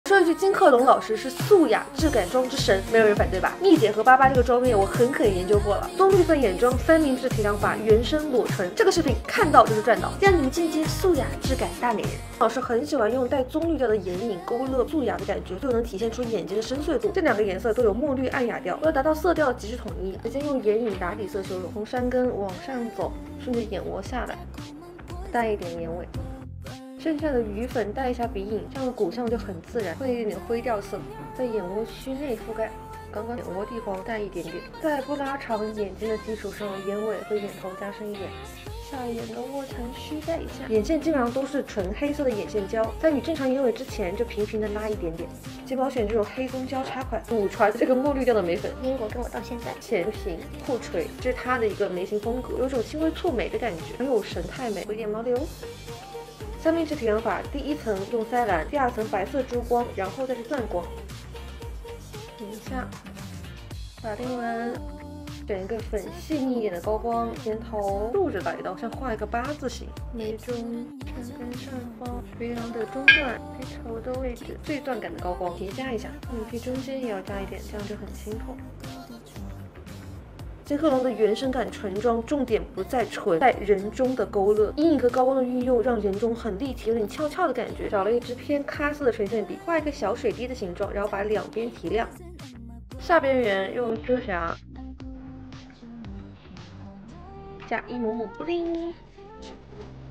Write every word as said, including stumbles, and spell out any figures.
说一句，金克隆老师是素雅质感妆之神，没有人反对吧？蜜姐和八八这个妆面我狠狠研究过了，棕绿色眼妆三明治提亮法原生裸唇，这个视频看到就是赚到，让你们进阶素雅质感大美人。老师很喜欢用带棕绿调的眼影勾勒素雅的感觉，就能体现出眼睛的深邃度。这两个颜色都有墨绿暗哑调，为了达到色调极致统一，直接用眼影打底色修容，从山根往上走，顺着眼窝下来，带一点眼尾。 剩下的余粉带一下鼻影，这样的骨相就很自然，会有一点点灰调色，在眼窝区内覆盖，刚刚眼窝地方带一点点，在不拉长眼睛的基础上，眼尾和眼头加深一点，下眼的卧蚕区带一下。眼线基本上都是纯黑色的眼线胶，在与正常眼尾之前就平平的拉一点点。睫毛选这种黑棕交叉款，补传这个墨绿调的眉粉。 英国跟我到现在， 前行后垂，这是它的一个眉形风格，有种轻微蹙眉的感觉，很有神态美，有一点毛流。 三明治提亮法，第一层用腮蓝，第二层白色珠光，然后再是钻光。停一下，打定完，选一个粉细腻一点的高光，肩头竖着来到，像画一个八字形。眉中山根上方，鼻梁的中段，眉头的位置最断感的高光，叠加一下。眼皮中间也要加一点，这样就很清透。 金克隆的原生感唇妆重点不在唇，在人中的勾勒，阴影和高光的运用让人中很立体，有点翘翘的感觉。找了一支偏咖色的唇线笔，画一个小水滴的形状，然后把两边提亮，下边缘用遮瑕加一抹抹布灵。